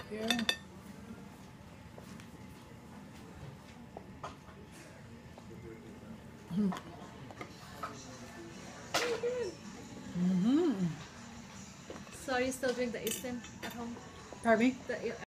you. So you still drink the Eastern at home? Pardon me? The